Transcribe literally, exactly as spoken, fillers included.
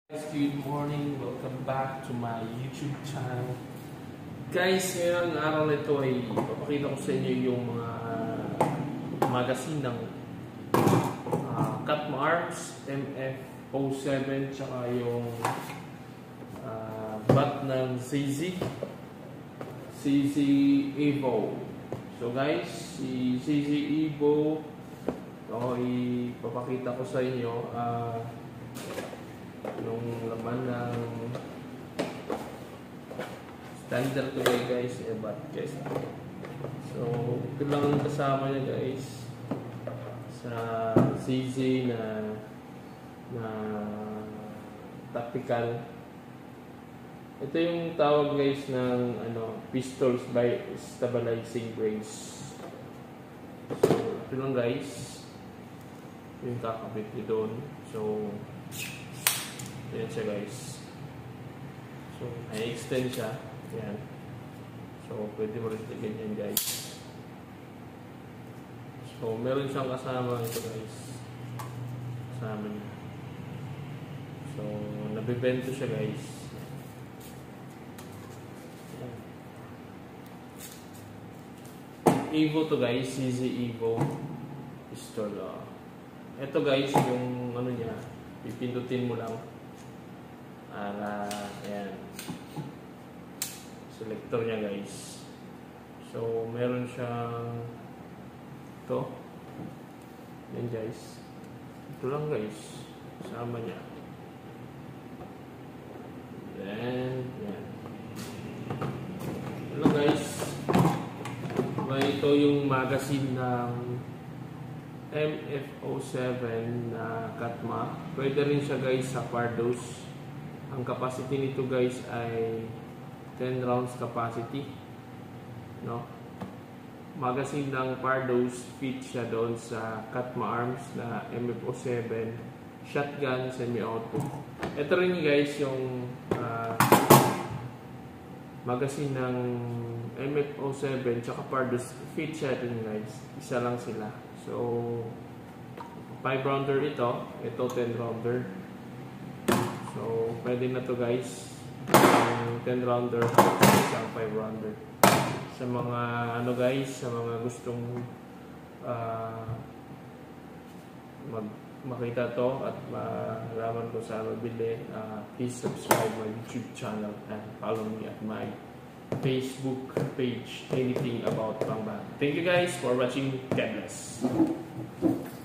Guys, good morning. Welcome back to my YouTube channel. Guys, ngayong araw na ito ay papakita ko sa inyo yung mga magazine ng uh, Catma Arms, M F zero seven, tsaka yung uh, bat ng Z Z, Z Z Evo. So guys, si Z Z Evo, ako ipapakita ko sa inyo uh, yung laman ng standard ko guys, eh, but guys, so ito lang ang kasama niya guys sa Z Z na na tactical. Ito yung tawag guys ng ano, pistols by stabilizing brace. So ito lang guys yung kakabit nyo doon. So ayan siya guys. So, i-extend siya. Ayan. So, pwede mo rin ganyan guys. So, meron siyang kasama ito guys. Kasama niya. So, nabibento siya guys. Ayan. Evo to guys. Z Z Evo pistol. Uh. Ito guys, yung ano niya, pipindutin mo lang. Para, ayan, selector niya guys. So, meron siyang ito. Yan guys. Ito lang guys. Sama niya. Then, yan. Ito lang guys. Ito yung magazine ng M F zero seven na Catma. Pwede rin siya guys sa Pardos. Ang capacity nito guys ay ten rounds capacity, no? Magazine ng Pardos, fit siya doon sa Catma Arms na M F zero seven shotgun semi-auto. Ito rin guys yung uh, magazine ng M F zero seven tsaka Pardos, fit siya din guys. Isa lang sila. So five rounder ito, ito ten rounder. So, pwede na to guys. Yung ten rounder, isang five rounder. Sa mga ano guys, sa mga gustong uh, mag makita to at malaman ko sa mabili, uh, please subscribe my YouTube channel and follow me at my Facebook page, anything about pangbat. Thank you guys for watching. God bless.